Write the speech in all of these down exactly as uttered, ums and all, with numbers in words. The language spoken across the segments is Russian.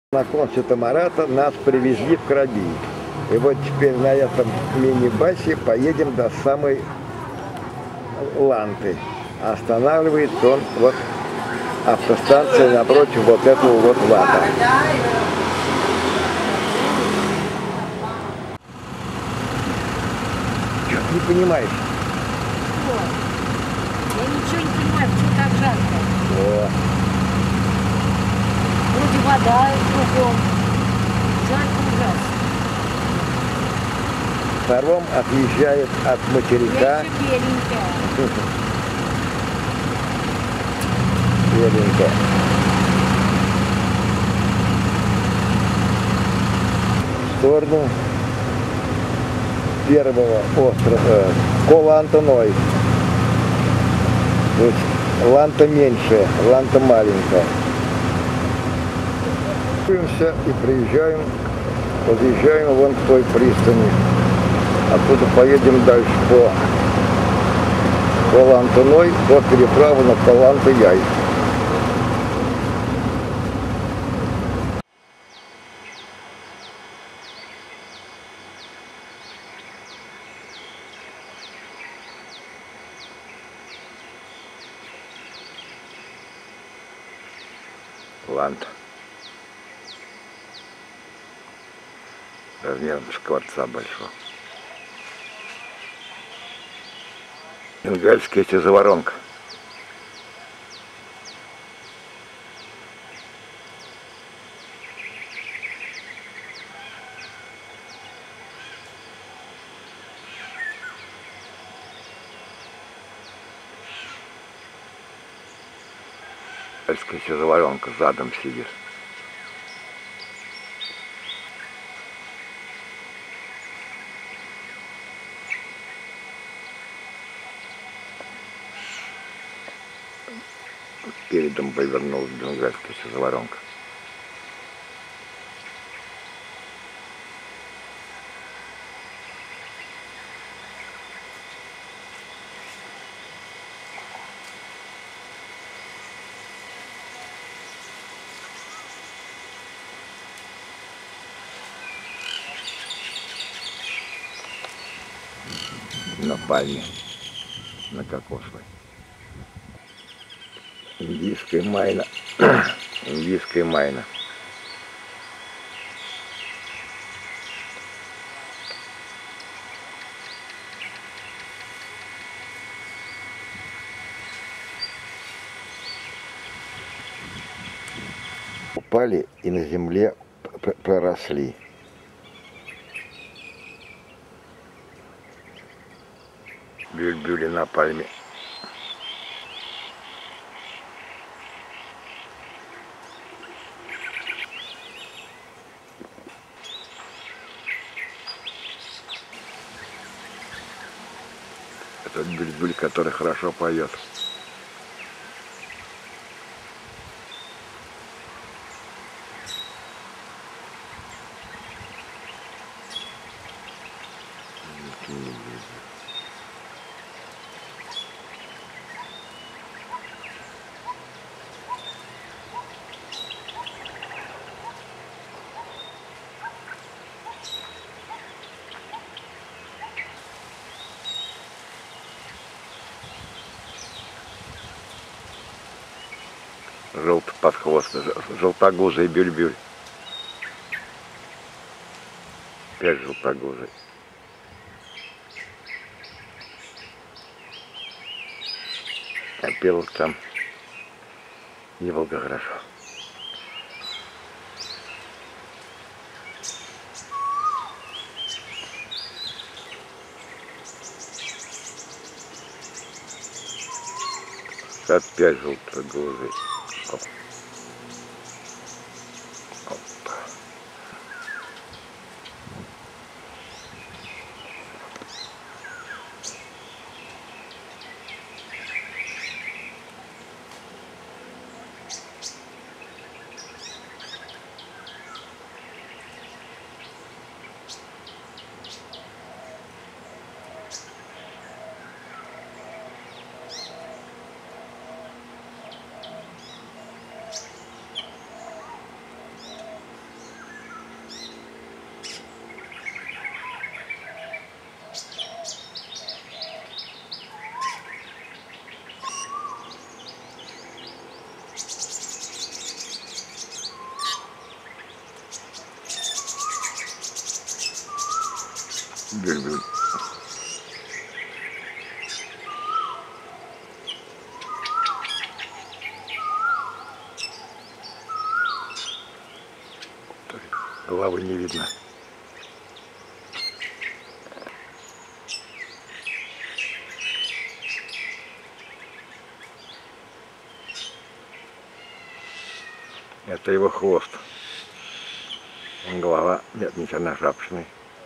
На конце Тамарата нас привезли в Краби. И вот теперь на этом мини-басе поедем до самой Ланты. Останавливается он вот автостанция напротив вот этого вот Лата. Что ты не понимаешь? Что? Я ничего не понимаю, почему так жарко. О. Вроде вода кругом. Жарко ужасно. Паром отъезжает от материка. Я еще беленькая. Беленькая. В сторону первого острова Кола-Антоной. То есть Ланта меньшая, Ланта маленькая. И приезжаем, подъезжаем вон к той пристани. Оттуда поедем дальше по Кола-Антоной до переправы на Коланта-Яй. Ланта. Размером скворца большого. Бенгальская тезаворонка. Бенгальская тезаворонка задом сидит. Передом повернулась бенгальская тезаворонка. На пальме, на кокосовой. Индийская майна. Индийская майна. Упали и на земле проросли. Бюльбюли на пальме. Этот бюльбюль, который хорошо поет. Желтый под хвост, желтогузый бюльбюль. Опять желтогузый. А пел там Иволга хорошо. Опять желтогузый. Оп. Опа. бюльбюль. Головы не видно. Это его хвост. Голова, нет, ничего, она шапочный.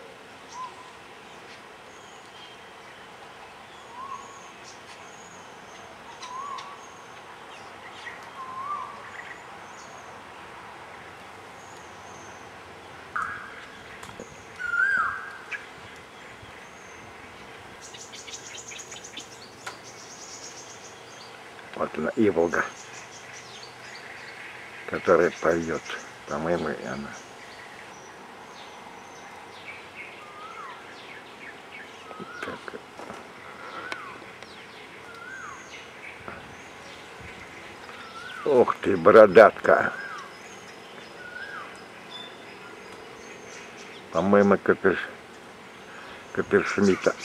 Вот она, иволга, которая поет, по-моему, и она. Так. Ух ты, бородатка. По-моему, капер... капершмита.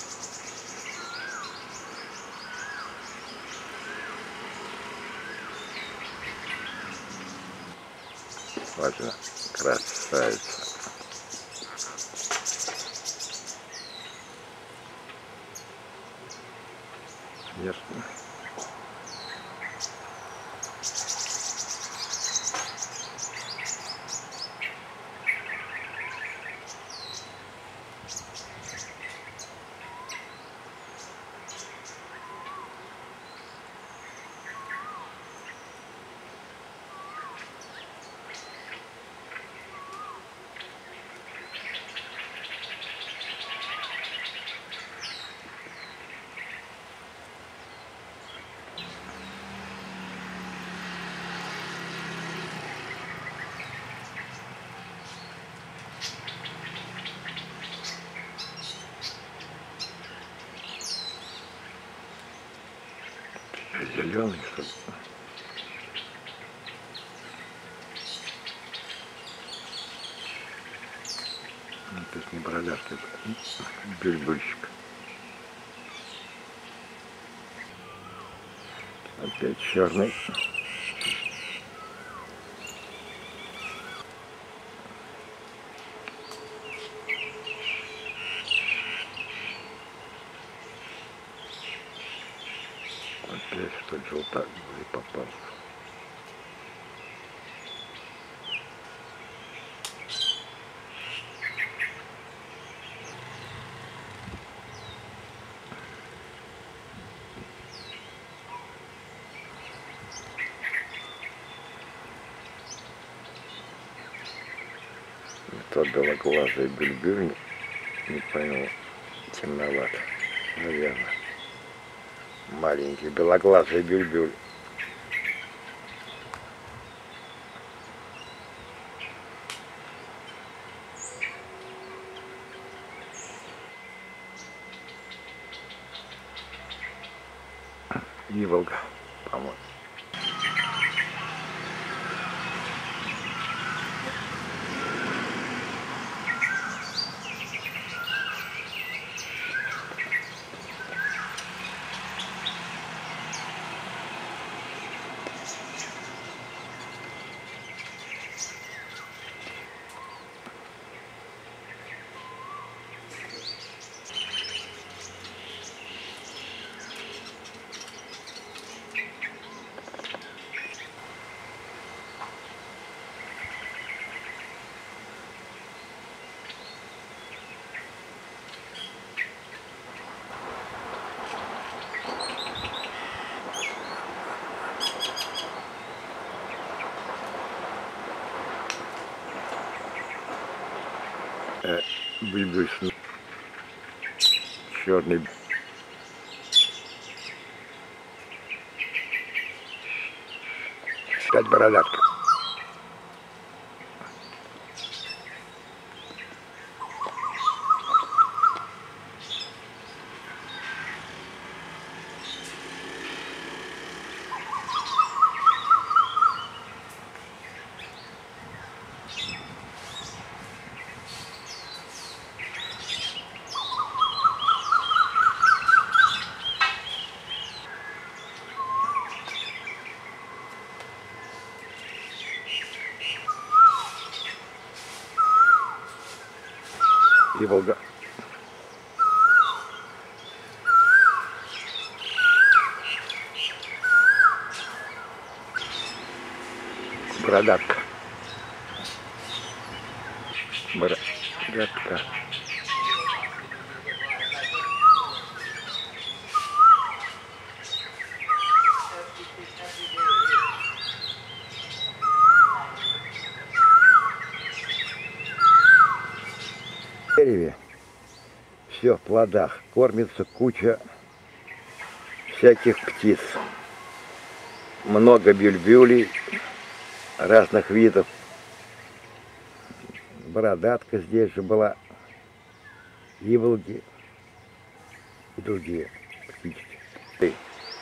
Вот она, красавица. Ясно. Зеленый, что ли? Это не бородавка, бюльбюльщик. Опять черный. Опять что-то желтак попался. Это белоглазый бюльбюль, не понял, темновато, наверное. Маленький белоглазый бюльбюль. Иволга, по-моему. Э, бюльбюль черный. Опять бородатка. Иволга. Бородатка. Бородатка. В дереве все в плодах. Кормится куча всяких птиц. Много бюльбюлей разных видов. Бородатка здесь же была. Иволги и другие птички.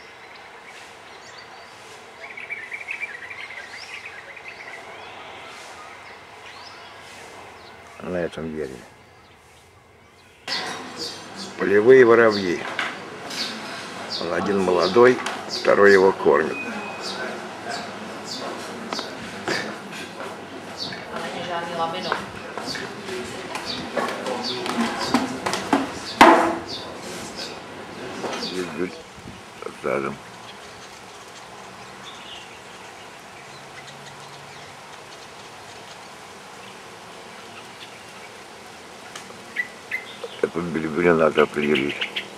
На этом дереве. Полевые воробьи. Один молодой, второй его кормит. Здесь рядом. Эту бельбюлю надо определить.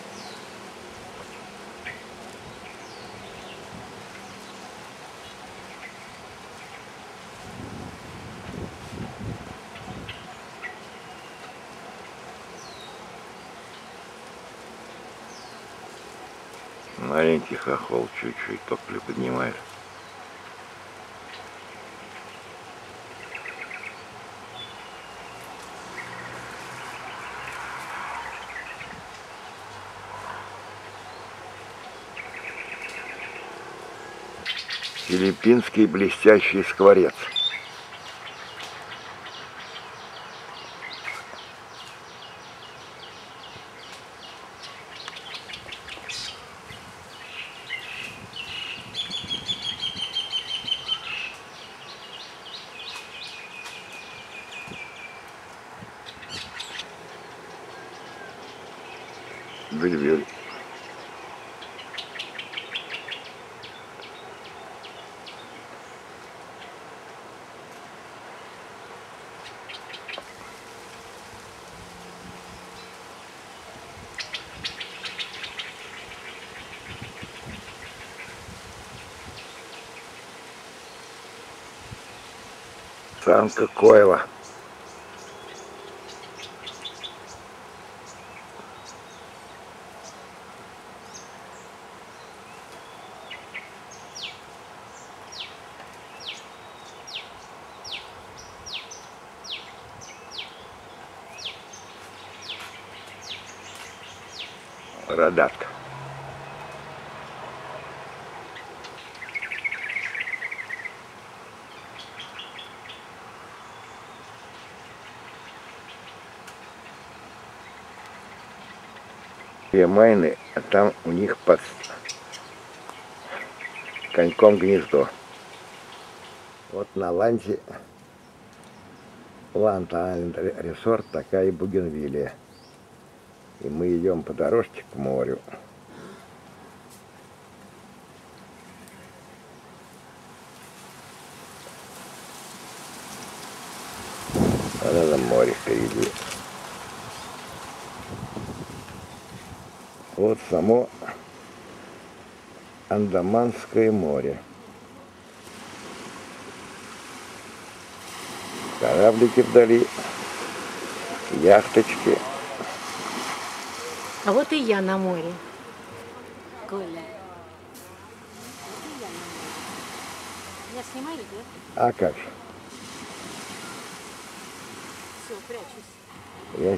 Маленький хохол чуть-чуть только приподнимает. Филиппинский блестящий скворец. Бельбюль. Самка койла. Бородатка. Две майны, а там у них под коньком гнездо. Вот на Ланте, Ланта Resort, такая бугенвилия. И мы идем по дорожке к морю. А надо море впереди. Вот само Андаманское море. Кораблики вдали, яхточки. А вот и я на море. Коля. Меня снимали, да? А как же? Все, прячусь. Прячь.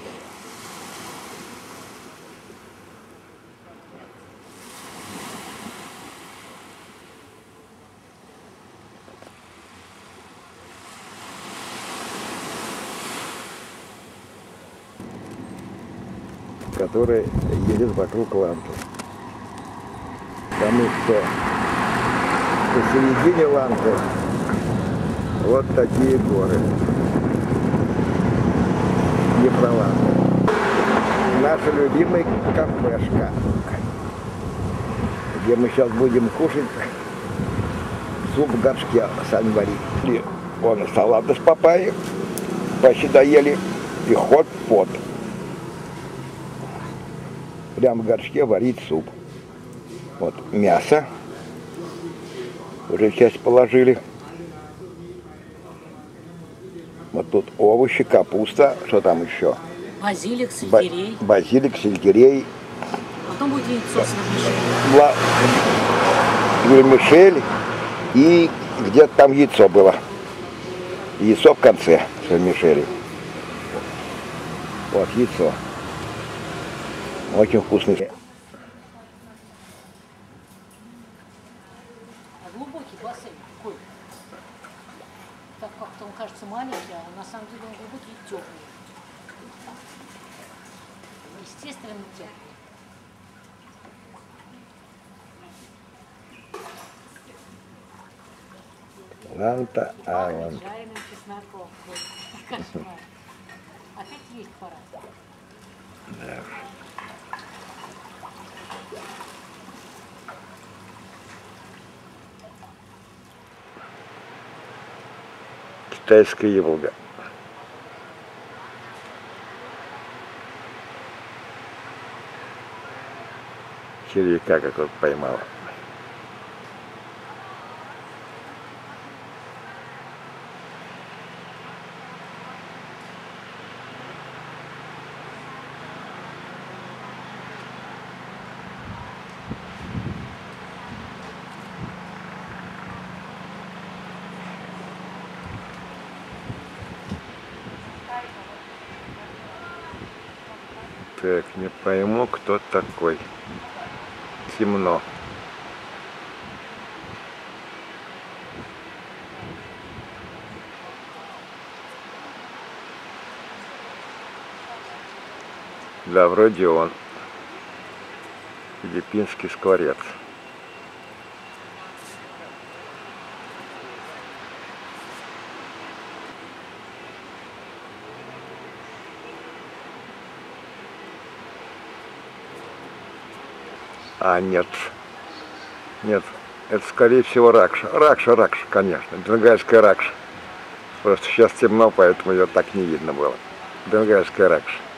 Которая едет вокруг Ланты. Потому что посередине Ланты вот такие горы. Не про Ланту. наша любимая кафешка, где мы сейчас будем кушать суп в горшке сами варили. Вон салат из папайи, почти доели, и ход под. Прямо в горшке варить суп. Вот мясо, уже часть положили. Вот тут овощи, капуста, что там еще? Базилик, сельдерей. Базилик, сельдерей. Потом будет яйцо с вермишелью. Вермишель и где-то там яйцо было. Яйцо в конце с вермишелью. Вот яйцо. Очень вкусный. А глубокий бассейн какой? Так как-то он кажется маленький, а на самом деле он глубокий и теплый. Естественно, теплый. Ланта, а Пахнет ланта. жареным чесноком. Кошмар. Опять есть пора. Да. Китайская Волга. Червяка как вот поймала. Так, не пойму, кто такой. Темно. Да, вроде он. Филиппинский скворец. А, нет. Нет. Это, скорее всего, ракша. Ракша, ракша, конечно. Бенгальская ракша. Просто сейчас темно, поэтому ее так не видно было. Бенгальская ракша.